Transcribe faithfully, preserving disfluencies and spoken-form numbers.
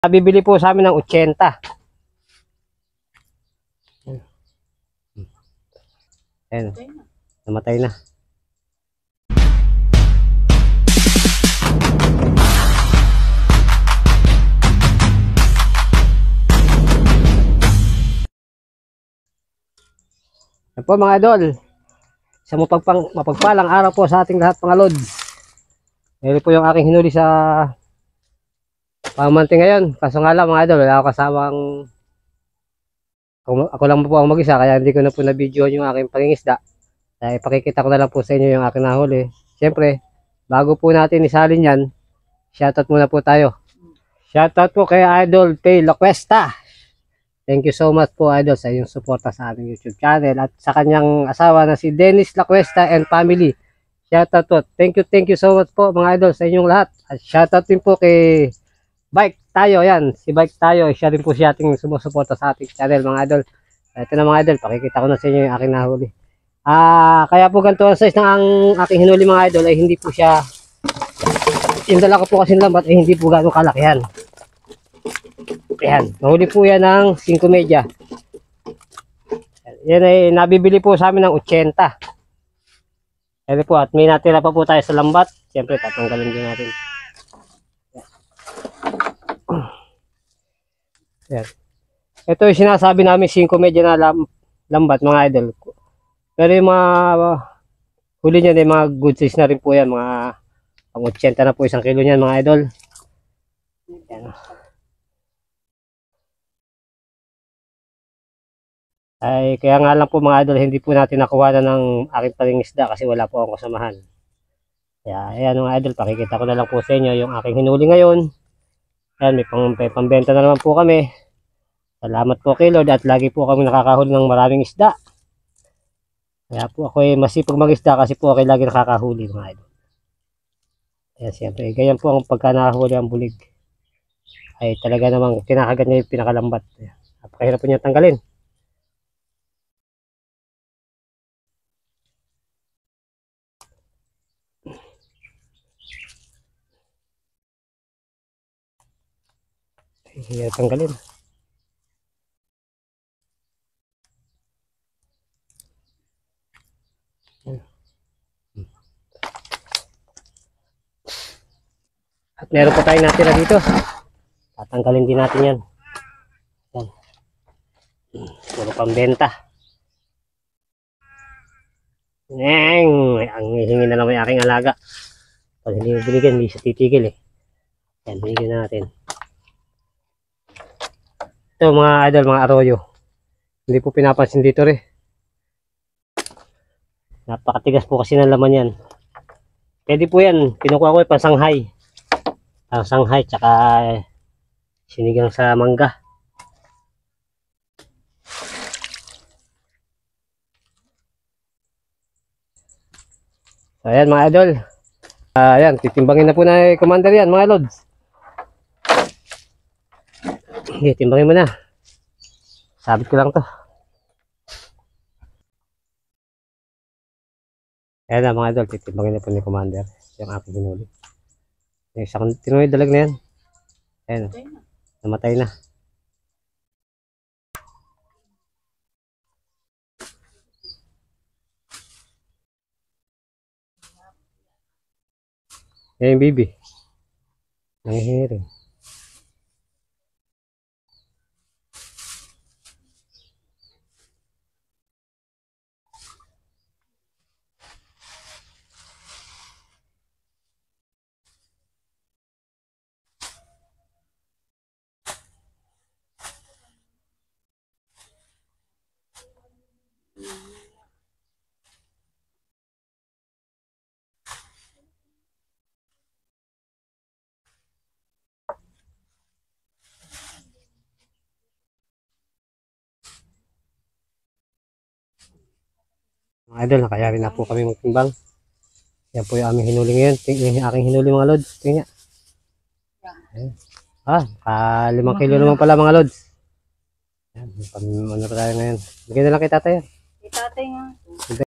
Bibili po sa amin ng eighty. Ayan. Namatay na. Ayan po mga idol. Sa mapagpang, mapagpalang araw po sa ating lahat mga lods. Ngayon po yung aking hinuli sa pamanti ngayon. Kaso nga lang mga idol, wala ako kasamang, ako, ako lang po ang mag-isa, kaya hindi ko na po na-video yung aking pangingisda. Kaya ipakikita ko na lang po sa inyo yung aking nahuli. Siyempre, bago po natin isalin yan, shoutout muna po tayo. Shoutout po kay Idol Tay Lacuesta. Thank you so much po Idol sa iyong suporta sa aming YouTube channel at sa kanyang asawa na si Dennis Lacuesta and family. Shoutout po. Thank you, thank you so much po mga idol sa inyong lahat. At shoutout din po kay Bike Tayo. Yan, si Bike Tayo. Siya rin po siya ating sumusuporta sa ating channel mga idol. Ito na mga idol, pakikita ko na sa inyo yung aking nahuli. Ah, kaya po ganito ang size ng ang aking hinuli mga idol ay hindi po siya, yung dala ko po kasi lambat ay hindi po gano'ng kalakihan. Ayan, nahuli po yan ng five media. Yan ay nabibili po sa amin ng eighty. Ayan po, at may natira pa po tayo sa lambat. Siyempre, tatanggalin din natin. Ayan. Ito yung sinasabi namin five media na lam lambat mga idol. Pero yung mga uh, huli niyan ay mga good size na rin po yan. Mga pang eighty na po isang kilo niyan mga idol. Ayan. Ay kaya nga lang po mga idol, hindi po natin nakuha na ng aking pangingisda kasi wala po akong kasamahan. Kaya ayan mga idol, pakikita ko na lang po sa inyo yung aking hinuli ngayon. Ayan, may, pang, may pambenta na naman po kami. Salamat po kay Lord at lagi po kami nakakahuli ng maraming isda. Kaya po ako ay masipag mag-isda kasi po ako ay lagi nakakahuli mga idol. Kaya siyempre, ganyan po ang pagka nakahuli ang bulig. Ay talaga namang kinakagat niya yung pinakalambat. Napakahirap po niya tanggalin. Hirap tanggalin. At meron pa tayong natira dito. Tatanggalin din natin yan. Yan. Puro pambenta. Neng! Ang hihingi na naman yung aking alaga. Pag hindi mo binigyan, hindi siya titigil eh. Yan, binigyan na natin. Ito mga idol, mga arroyo. Hindi po pinapansin dito rin. Napakatigas po kasi ng laman yan. Pwede po yan. Kinukuha ko yung pansanghay. Pansanghay, tsaka sinigang sa mangga. So, ayan mga idol. Uh, ayan, titimbangin na po na commander yan mga lods. Okay, timbangin mo na. Sabit ko lang to. Ayan na mga idol, titimbangin na po ni commander yung aking hinuli. Yung isang tinuloy dalag na yan. Ayan, namatay na. Ayan yung baby. Nangihirin. Mga idol, nakayari na po kami magtimbang. Yan po yung aming hinuli ngayon. Yung aking hinuli mga lods. Tingnan. Ah, ka limang kilo naman pala mga lods. Yan, ano pa tayo ngayon. Bigyan na lang kay tatay. Kay tatay nga.